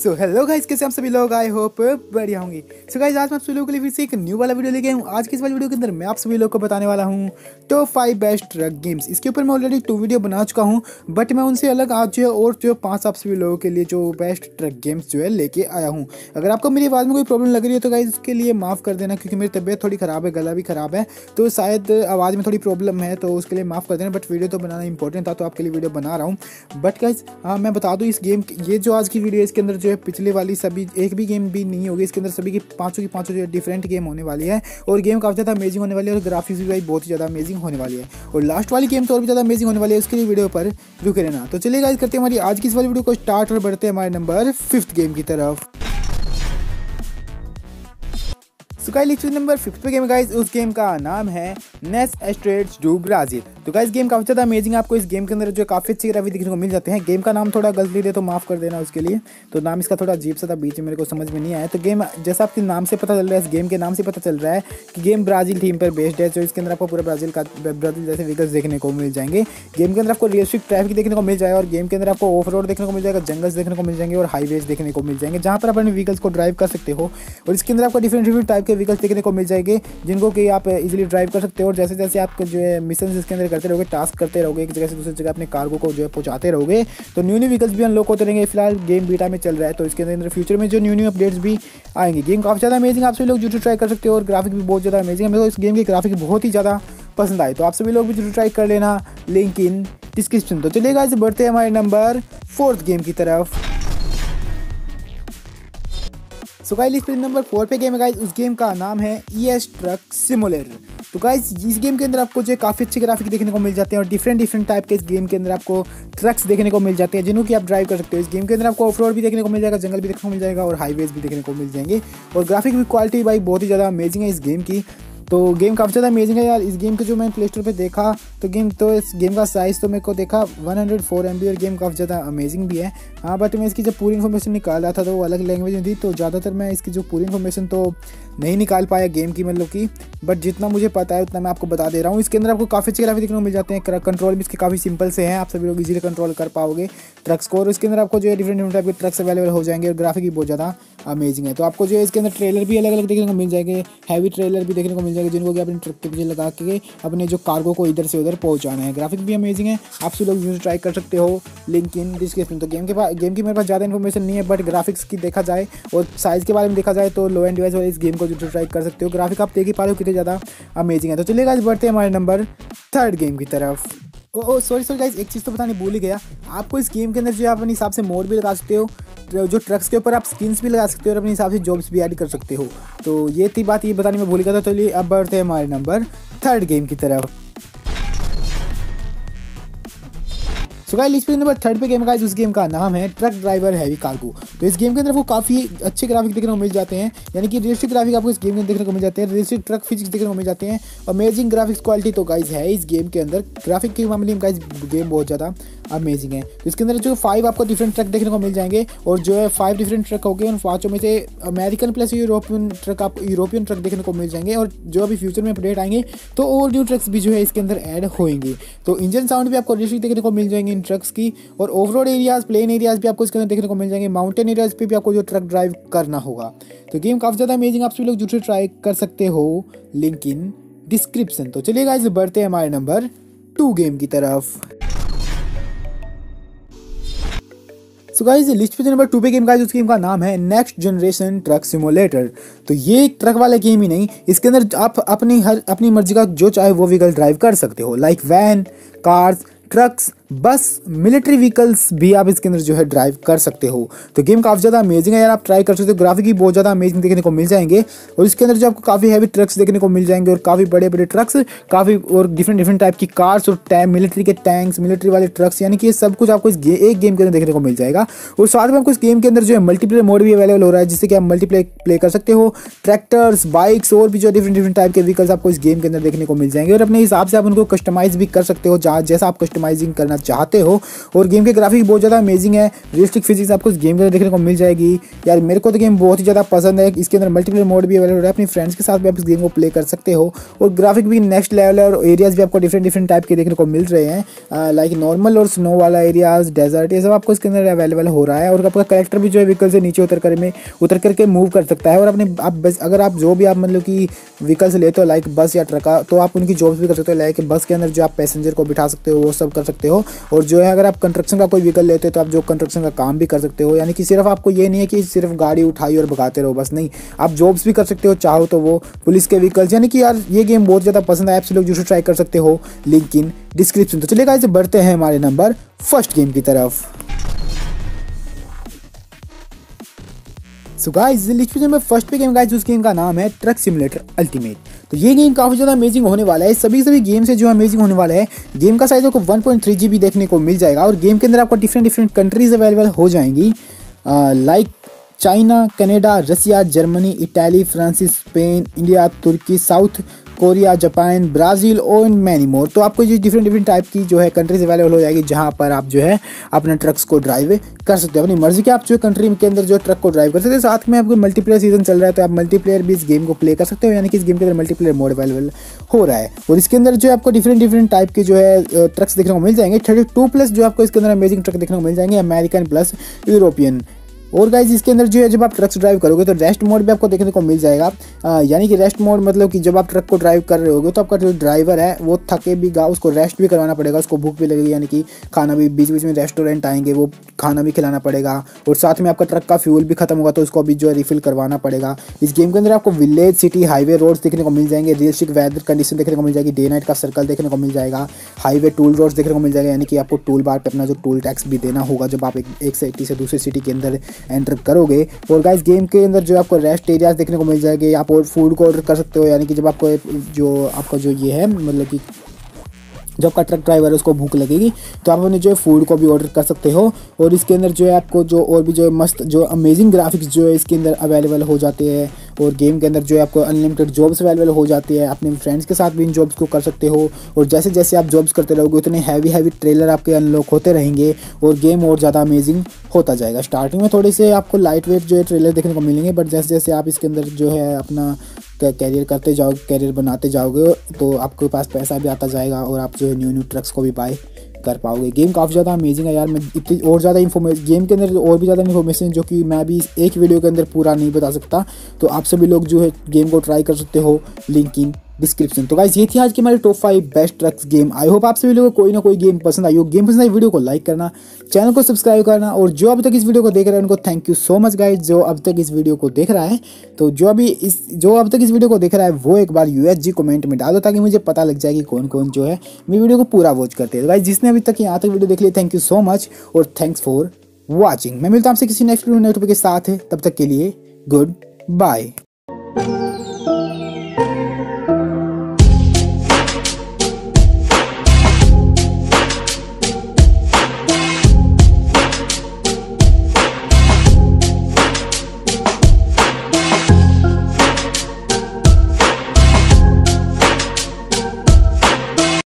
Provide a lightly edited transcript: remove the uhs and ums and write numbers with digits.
So hello guys, कैसे आप सभी लोग? आई होप बढ़िया होंगे। सो गाइस, आज मैं आप सभी लोगों के लिए फिर से एक न्यू वाला वीडियो लेके आया हूँ। आज की इस वाली वीडियो के अंदर मैं आप सभी लोगों को बताने वाला हूँ टॉप 5 बेस्ट ट्रक गेम्स। इसके ऊपर मैं ऑलरेडी 2 वीडियो बना चुका हूँ, बट मैं उनसे अलग आज जो है और जो 5 आप सभी लोगों के लिए जो बेस्ट ट्रक गेम्स जो है लेके आया हूँ। अगर आपको मेरी आवाज़ में कोई प्रॉब्लम लग रही है तो गाइस उसके लिए माफ़ कर देना, क्योंकि मेरी तबीयत थोड़ी ख़राब है, गला भी ख़राब है, तो शायद आवाज़ में थोड़ी प्रॉब्लम है, तो उसके लिए माफ़ कर देना। बट वीडियो तो बनाना इंपॉर्टेंट था, तो आपके लिए वीडियो बना रहा हूँ। बट गाइस मैं बता दूँ, इस गेम ये जो आज की वीडियो है इसके अंदर जो है पिछले वाली सभी एक भी गेम भी नहीं होगी। इसके अंदर सभी की पांचों जो डिफरेंट गेम होने वाली है, और गेम काफ़ी ज़्यादा अमेजिंग होने वाली है, और ग्राफिक्स भी भाई बहुत ही ज़्यादा अमेजिंग होने वाली है, और लास्ट वाली गेम तो और भी ज़्यादा अमेजिंग होने वाली है। उसके लिए वीडियो पर रुके रहना। तो चलिए गाइस, करते हैं हमारी आज की इस वाली वीडियो को स्टार्ट और बढ़ते हैं हमारे नंबर 5 गेम की तरफ। सो गाइस, लिस्ट नंबर 5 पे गेम गाइस, उस गेम का नाम है नेस एस्ट्रेट्स डू ब्राजील। तो गाइस गेम काफ़ी ज़्यादा अमेजिंग है। आपको इस गेम के अंदर जो काफ़ी अच्छी ग्राफिक्स देखने को मिल जाते हैं। गेम का नाम थोड़ा गलती दे तो माफ़ कर देना उसके लिए, तो नाम इसका थोड़ा अजीब सा था, बीच में मेरे को समझ में नहीं आया। तो गेम जैसा आपके नाम से पता चल रहा है, इस गेम के नाम से पता चल रहा है कि गेम ब्राज़ील थीम पर बेस्ड है। तो इसके अंदर आपको पूरा ब्राज़ील जैसे व्हीकल्स देखने को मिल जाएंगे। गेम के अंदर आपको रियलिस्टिक ट्रैफिक देखने को मिल जाएगा, और गेम के अंदर आपको ऑफ रोड देखने को मिल जाएगा, जंगल्स देखने को मिल जाएंगे, और हाईवेज देखने को मिल जाएंगे, जहाँ पर आप अपने व्हीकल्स को ड्राइव कर सकते हो। और इसके अंदर आपको डिफरेंट टाइप के व्हीकल्स देखने को मिल जाएंगे, जिनको कि आप इजीली ड्राइव कर सकते हो। और जैसे जैसे आप जो है मिशन इसके अंदर करते रहोगे, टास्क करते रहोगे, एक जगह से दूसरी जगह अपने कार्गो को जो है पहुंचाते रहोगे, तो न्यू व्हीकल्स भी अनलॉक होते रहेंगे। फिलहाल गेम बीटा में चल रहा है, तो इसके अंदर फ्यूचर में जो न्यू अपडेट्स भी आएंगे। गेम काफ़ी ज़्यादा अमेजिंग, आप सभी लोग जरूर ट्राई कर सकते हो, और ग्राफिक भी बहुत ज़्यादा अमेजिंग है। मेरे को इस गेम की ग्राफिक बहुत ही ज़्यादा पसंद आए, तो आप सभी लोग भी जरूर ट्राई कर लेना, लिंक इन डिस्क्रिप्शन। तो चलिए गाइस, बढ़ते हैं हमारे नंबर 4 गेम की तरफ। सो गाइस, लिस्ट नंबर 4 पे गेम है गाइस, उस गेम का नाम है ES ट्रक सिमुलेटर। तो गाइस इस गेम के अंदर आपको जो काफ़ी अच्छे ग्राफिक देखने को मिल जाते हैं, और डिफरेंट टाइप के इस गेम के अंदर आपको ट्रक्स देखने को मिल जाते हैं, जिनको कि आप ड्राइव कर सकते हो। इस गेम के अंदर आपको ऑफ रोड भी देखने को मिल जाएगा, जंगल भी देखने को मिल जाएगा, और हाईवेज भी देखने को मिल जाएंगे। और ग्राफिक भी क्वालिटी भाई बहुत ही ज़्यादा अमेजिंग है इस गेम की। तो गेम काफ़ी ज़्यादा अमेजिंग है यार। इस गेम के जो मैंने प्ले स्टोर पर देखा, तो इस गेम का साइज़ तो मेरे को देखा 104 MB, और गेम काफ़ी ज़्यादा अमेजिंग भी है। हाँ, बट मैं इसकी जब पूरी इन्फॉर्मेशन निकाल रहा था तो वो अलग लैंग्वेज में थी, तो ज़्यादातर मैं इसकी जो पूरी इन्फॉर्मेशन तो नहीं निकाल पाया गेम की, मतलब की, बट जितना मुझे पता है उतना मैं आपको बता दे रहा हूँ। इसके अंदर आपको काफ़ी अच्छे ग्राफिक देखने को मिल जाते हैं। कंट्रोल भी इसके काफ़ी सिंपल से हैं, आप सभी लोग इजीली कंट्रोल कर पाओगे ट्रक्स को। और इसके अंदर आपको जो है डिफरेंट टाइप के ट्रक्स अवेलेबल हो जाएंगे, और ग्राफिक भी बहुत ज़्यादा अमेजिंग है। तो आपको जो है इसके अंदर ट्रेलर भी अलग अलग देखने को मिल जाएंगे, हैवी ट्रेलर भी देखने को मिल जाएंगे, जिनको कि अपने ट्रक के पीछे लगा के अपने जो कार्गो को इधर से उधर पहुँचाना है। ग्राफिक भी अमेजिंग है, आप सभी लोग यूज ट्राई कर सकते हो, लिंक इन डिस्क्रिप्शन। तो गेम की मेरे पास ज़्यादा इन्फॉर्मेशन नहीं है, बट ग्राफिक्स की देखा जाए और साइज़ के बारे में देखा जाए तो लो एंड डिवाइस वाले इस गेम को जो ट्राई कर सकते हो। ग्राफिक आप देख ही पा रहे हो कितने ज़्यादा अमेजिंग है। तो चलिए गाइस, बढ़ते हैं हमारे नंबर 3 गेम की तरफ। सॉरी गाइस, एक चीज़ तो बताने भूल ही गया। आपको इस गेम के अंदर जो है अपने हिसाब से मोड भी लगा सकते हो, जो ट्रक्स के ऊपर आप स्किन्स भी लगा सकते हो, और अपने हिसाब से जॉब्स भी ऐड कर सकते हो। तो ये थी बात, ये बताने में भूल गया था। चलिए अब बढ़ते हैं हमारे नंबर 3 गेम की तरफ। सो गाइस, लिस्ट नंबर 3 पे गेम गाइस, उस गेम का नाम है ट्रक ड्राइवर हैवी कार्गो। तो इस गेम के अंदर वो काफ़ी अच्छे ग्राफिक देखने को मिल जाते हैं, यानी कि रियलिस्टिक ग्राफिक आपको इस गेम में देखने को मिल जाते हैं, रियलिस्टिक ट्रक फिजिक्स देखने को मिल जाते हैं, अमेजिंग ग्राफिक्स क्वालिटी तो गाइस है इस गेम के अंदर। ग्राफिक के मामले में गाइस गेम बहुत ज़्यादा अमेजिंग है। तो इसके अंदर जो 5 आपको डिफरेंट ट्रक देखने को मिल जाएंगे, और जो है 5 डिफरेंट ट्रक हो गए, उन 5 में से अमेरिकन प्लस यूरोपियन ट्रक, आपको यूरोपियन ट्रक देखने को मिल जाएंगे। और जो अभी फ्यूचर में अपडेट आएंगे तो और न्यू ट्रक्स भी जो है इसके अंदर ऐड होंगे। तो इंजन साउंड भी आपको रियलिस्टिक देखने को मिल जाएंगे इन ट्रक्स की, और off road areas, plain areas भी आपको इसके अंदर देखने को मिल जाएंगे, माउंटेन एरियाज पे भी आपको जो ट्रक ड्राइव करना होगा। तो गेम काफ़ी ज़्यादा अमेजिंग, आप सभी लोग जरूर ट्राई कर सकते हो, लिंक इन डिस्क्रिप्शन। तो चलिए गाइस, बढ़ते हैं हमारे नंबर 2 गेम की तरफ। सो गाइस, लिस्ट पे जो नंबर 2 पे गेम गाइस, उस गेम का नाम है नेक्स्ट जनरेशन ट्रक सिमुलेटर। तो ये एक ट्रक वाला गेम ही नहीं, इसके अंदर आप अपनी मर्जी का जो चाहे वो व्हीकल ड्राइव कर सकते हो, like van, cars, trucks, bus, military vehicles भी आप इसके अंदर जो है ड्राइव कर सकते हो। तो गेम काफ़ी ज़्यादा अमेजिंग है यार, आप ट्राई कर सकते हो। ग्राफिक भी बहुत ज़्यादा अमेजिंग देखने को मिल जाएंगे, और इसके अंदर जो आपको काफ़ी हैवी ट्रक्स देखने को मिल जाएंगे, और काफ़ी बड़े ट्रक्स, काफ़ी और डिफरेंट टाइप की कार्स, और मिलिट्री के टैंक्स, मिलिट्री वाले ट्रक्स, यानी कि ये सब कुछ आपको एक गेम के अंदर देखने को मिल जाएगा। और साथ में आपको इस गेम के अंदर जो है मल्टीप्लेयर मोड भी अवेलेबल हो रहा है, जिससे कि आप मल्टीप्लेयर प्ले कर सकते हो। ट्रैक्टर्स, बाइक्स, और भी जो डिफरेंट टाइप के व्हीकल्स आपको इस गेम के अंदर देखने को मिल जाएंगे, और अपने हिसाब से आप उनको कस्टमाइज भी कर सकते हो, जैसा आप कस्टमाइजिंग करना चाहते हो। और गेम के ग्राफिक बहुत ज़्यादा अमेजिंग है, रियलिस्टिक फिजिक्स आपको इस गेम के अंदर देखने को मिल जाएगी। यार मेरे को तो गेम बहुत ही ज़्यादा पसंद है। इसके अंदर मल्टीप्लेयर मोड भी अवेलेबल है, अपनी फ्रेंड्स के साथ भी आप इस गेम को प्ले कर सकते हो। और ग्राफिक भी नेक्स्ट लेवल है और एरियाज़ भी आपको डिफरेंट टाइप के देखने को मिल रहे हैं, लाइक नॉर्मल और स्नो वाला एरियाज़, डेजर्ट, ये सब आपको इसके अंदर अवेलेबल हो रहा है। और आपका कैरेक्टर भी जो है व्हीकल से नीचे उतर करके मूव कर सकता है। और अपने आप बस अगर आप जो भी आप मतलब कि व्हीकल से लेते हो लाइक बस या ट्रक, तो आप उनकी जॉब्स भी कर सकते हो। लाइक बस के अंदर जो आप पैसेंजर को बिठा सकते हो वो सब कर सकते हो। और जो है अगर आप कंस्ट्रक्शन का कोई व्हीकल लेते हो तो आप जो कंस्ट्रक्शन का काम भी कर सकते हो। यानी कि सिर्फ आपको ये नहीं है कि सिर्फ गाड़ी उठाई और भगाते रहो, बस नहीं, आप जॉब्स भी कर सकते हो चाहो तो वो पुलिस के व्हीकल्स। यानी कि यार ये गेम बहुत ज़्यादा पसंद है, आप सब लोग जरूर ट्राई कर सकते हो, लिंक इन डिस्क्रिप्शन। तो चलिए गाइस बढ़ते हैं हमारे नंबर फर्स्ट गेम की तरफ। सो गाइस लिस्ट में फर्स्ट पे गेम गाइस, उस गेम का नाम है ट्रक सिमुलेटर अल्टीमेट। तो ये गेम काफ़ी ज़्यादा अमेजिंग होने वाला है। सभी गेम से जो अमेजिंग होने वाला है, गेम का साइज आपको 1.3 GB देखने को मिल जाएगा। और गेम के अंदर आपको डिफरेंट कंट्रीज अवेलेबल हो जाएंगी, like China, Canada, Russia, Germany, Italy, France, Spain, India, तुर्की, साउथ कोरिया, जापान, ब्राज़ील और मैनी मोर। तो आपको ये डिफरेंट टाइप की जो है कंट्रीज अवेलेबल हो जाएगी, जहाँ पर आप जो है अपने ट्रक्स को ड्राइव कर सकते हो अपनी मर्जी के। आप जो कंट्री के अंदर जो ट्रक को ड्राइव कर सकते हैं। साथ में आपको मल्टीप्लेयर सीजन चल रहा है, तो आप मल्टीप्लेयर भी इस गेम को प्ले कर सकते हो। यानी कि इस गेम के अंदर मल्टीप्लेयर मोड अवेलेबल हो रहा है। और इसके अंदर जो आपको डिफरेंट टाइप के जो है ट्रक्स देखने को मिल जाएंगे। 32+ जो आपको इसके अंदर अमेजिंग ट्रक देखने को मिल जाएंगे, अमेरिकन प्लस यूरोपियन। और गाइज इसके अंदर जो है जब आप ट्रक्स ड्राइव करोगे तो रेस्ट मोड भी आपको देखने को मिल जाएगा। यानी कि रेस्ट मोड मतलब कि जब आप ट्रक को ड्राइव कर रहे होगे तो आपका जो ड्राइवर है वो थके भी गा, उसको रेस्ट भी करवाना पड़ेगा, उसको भूख भी लगेगी। यानी कि खाना भी बीच में रेस्टोरेंट आएंगे, वो खाना भी खिलाना पड़ेगा। और साथ में आपका ट्रक का फ्यूल भी खत्म होगा तो उसको अभी जो है रिफिल करवाना पड़ेगा। इस गेम के अंदर आपको विलेज, सिटी, हाईवे, रोड्स देखने को मिल जाएंगे, रियलिस्टिक वेदर कंडीशन देखने को मिल जाएगी, डे नाइट का सर्कल देखने को मिल जाएगा, हाईवे टूल रोड्स देखने को मिल जाएगा। यानी कि आपको टूल बार पे अपना जो टूल टैक्स भी देना होगा जब आप एक सिटी से दूसरी सिटी के अंदर एंटर करोगे। और गाइस गेम के अंदर जो आपको रेस्ट एरियाज देखने को मिल जाएंगे, आप और फूड को ऑर्डर कर सकते हो। यानी कि जब आपको आपका जो ये है मतलब कि जब आपका ट्रक ड्राइवर है उसको भूख लगेगी तो आप अपने जो है फूड को भी ऑर्डर कर सकते हो। और इसके अंदर जो है आपको जो और भी जो है मस्त जो अमेजिंग ग्राफिक्स जो है इसके अंदर अवेलेबल हो जाते हैं। और गेम के अंदर जो है आपको अनलिमिटेड जॉब्स अवेलेबल हो जाती है, अपने फ्रेंड्स के साथ भी इन जॉब्स को कर सकते हो। और जैसे जैसे आप जॉब्स करते रहोगे उतने हैवी ट्रेलर आपके अनलॉक होते रहेंगे और गेम और ज़्यादा अमेजिंग होता जाएगा। स्टार्टिंग में थोड़े से आपको लाइट वेट जो है ट्रेलर देखने को मिलेंगे, बट जैसे जैसे आप इसके अंदर जो है अपना कैरियर करते जाओगे, कैरियर बनाते जाओगे तो आपके पास पैसा भी आता जाएगा और आप जो है न्यू ट्रक्स को भी बाय कर पाओगे। गेम काफ़ी ज़्यादा अमेजिंग है यार। मैं इतनी और ज़्यादा इन्फॉर्मेशन गेम के अंदर और भी ज़्यादा इन्फॉर्मेशन जो कि मैं भी एक वीडियो के अंदर पूरा नहीं बता सकता, तो आप सभी लोग जो है गेम को ट्राई कर सकते हो, लिंक इन डिस्क्रिप्शन। तो गाइस ये थी आज की हमारी top 5 best trucks game. I hope आप सभी लोगों को कोई ना कोई गेम पसंद आई हो। गेम पसंद आई वीडियो को लाइक करना, चैनल को सब्सक्राइब करना। और जो अभी तक इस वीडियो को देख रहे हैं उनको thank you so much guys, जो अब तक इस वीडियो को देख रहा है। तो जो अब तक इस वीडियो को देख रहा है वो एक बार USG कमेंट में डाल दो, ताकि मुझे पता लग जाए कि कौन कौन जो है मेरी वीडियो को पूरा वॉच करते हैं। गाइस जिसने अभी तक यहाँ तक वीडियो देख लिया थैंक यू सो मच और थैंक्स फॉर वॉचिंग। मैं मिलता हूँ आपसे किसी नेक्स्ट वीडियो के साथ, तब तक के लिए गुड बाय।